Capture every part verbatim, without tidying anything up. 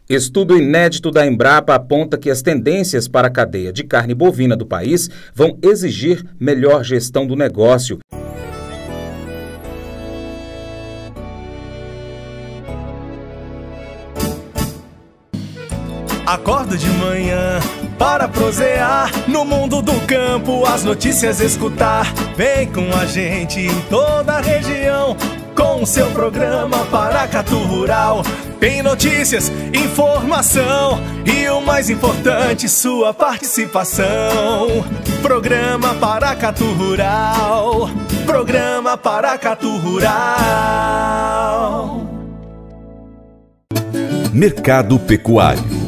Estudo inédito da Embrapa aponta que as tendências para a cadeia de carne bovina do país vão exigir melhor gestão do negócio. Acordo de manhã para prosear no mundo do campo, as notícias escutar. Vem com a gente em toda a região com o seu programa Paracatu Rural. Tem notícias, informação e o mais importante, sua participação. Programa Paracatu Rural. Programa Paracatu Rural. Mercado Pecuário.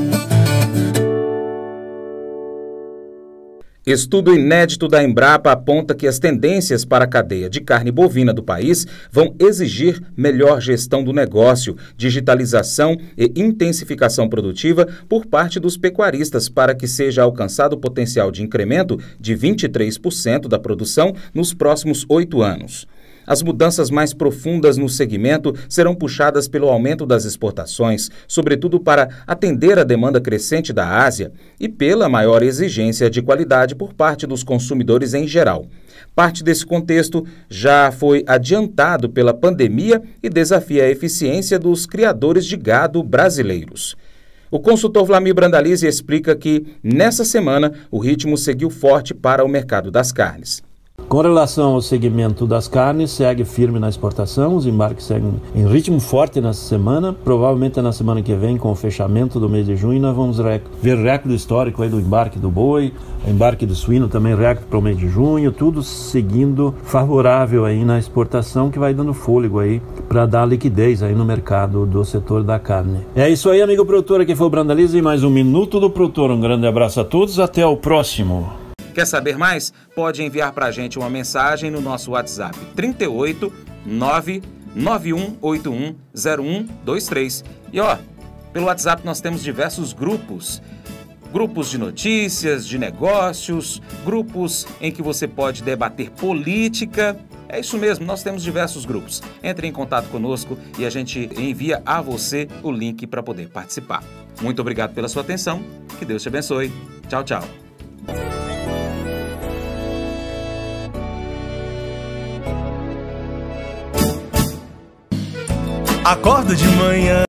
Estudo inédito da Embrapa aponta que as tendências para a cadeia de carne bovina do país vão exigir melhor gestão do negócio, digitalização e intensificação produtiva por parte dos pecuaristas para que seja alcançado o potencial de incremento de vinte e três por cento da produção nos próximos oito anos. As mudanças mais profundas no segmento serão puxadas pelo aumento das exportações, sobretudo para atender a demanda crescente da Ásia e pela maior exigência de qualidade por parte dos consumidores em geral. Parte desse contexto já foi adiantado pela pandemia e desafia a eficiência dos criadores de gado brasileiros. O consultor Vlamir Brandalize explica que, nessa semana, o ritmo seguiu forte para o mercado das carnes. Com relação ao segmento das carnes, segue firme na exportação, os embarques seguem em ritmo forte nessa semana. Provavelmente na semana que vem, com o fechamento do mês de junho, nós vamos rec- ver recorde histórico aí do embarque do boi, embarque do suíno também recorde para o mês de junho, tudo seguindo favorável aí na exportação, que vai dando fôlego aí para dar liquidez aí no mercado do setor da carne. É isso aí, amigo produtor, aqui foi o Brandalize e mais um Minuto do Produtor. Um grande abraço a todos, até o próximo. Quer saber mais? Pode enviar para a gente uma mensagem no nosso WhatsApp trinta e oito, nove nove um oito um zero um dois três. E ó, pelo WhatsApp nós temos diversos grupos. Grupos de notícias, de negócios, grupos em que você pode debater política. É isso mesmo, nós temos diversos grupos. Entre em contato conosco e a gente envia a você o link para poder participar. Muito obrigado pela sua atenção, que Deus te abençoe. Tchau, tchau. Acordo de manhã